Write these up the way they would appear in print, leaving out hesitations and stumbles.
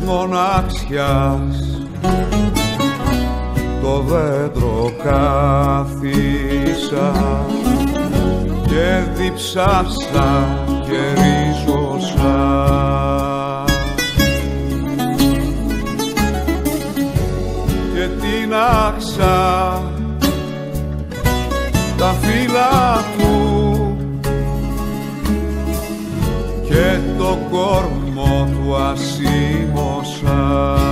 μοναξιάς το δέντρο κάθισα και διψάσα και ρίζωσα και τίναξα τα φύλλα του και το κόρμο του ασήμωσα.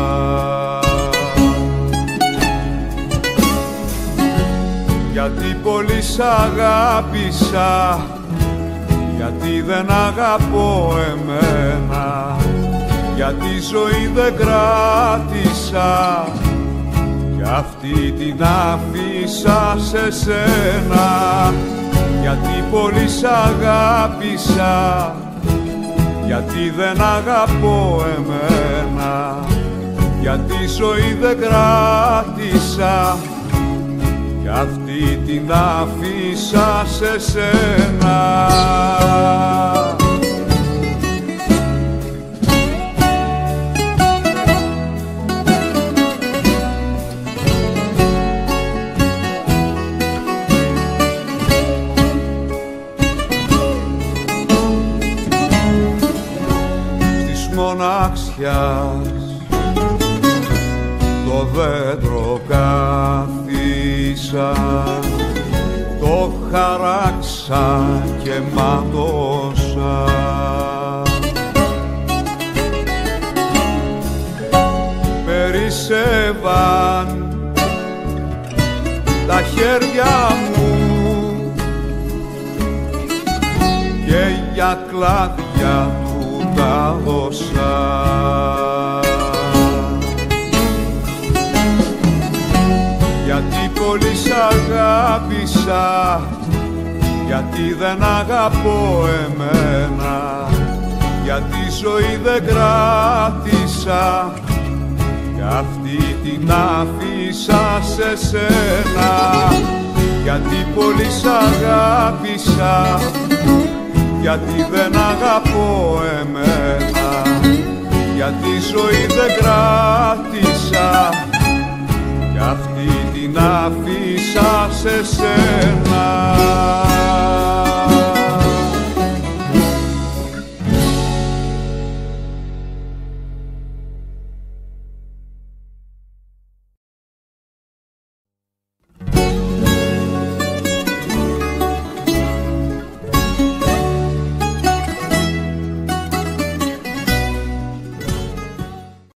Γιατί πολύ σ' αγάπησα, γιατί δεν αγαπώ εμένα, γιατί ζωή δεν κράτησα κι αυτή την άφησα σε σένα. Γιατί πολύ σ' αγάπησα, γιατί δεν αγαπώ εμένα, γιατί ζωή δεν κράτησα κι αυτή την άφησα σε σένα. Στις μοναξιάς το δέντρο κάθισα, το χαράξα και μάτωσα. Περισσεύαν τα χέρια μου και για κλάδια του τα δώσα. Γιατί πολύ σ' αγάπησα, γιατί δεν αγαπώ εμένα, γιατί ζωή δεν κράτησα κι αυτή την άφησα σε σένα. Γιατί πολύ σ' αγάπησα, γιατί δεν αγαπώ εμένα, γιατί ζωή δεν κράτησα κι αυτή την άφησα σε σένα.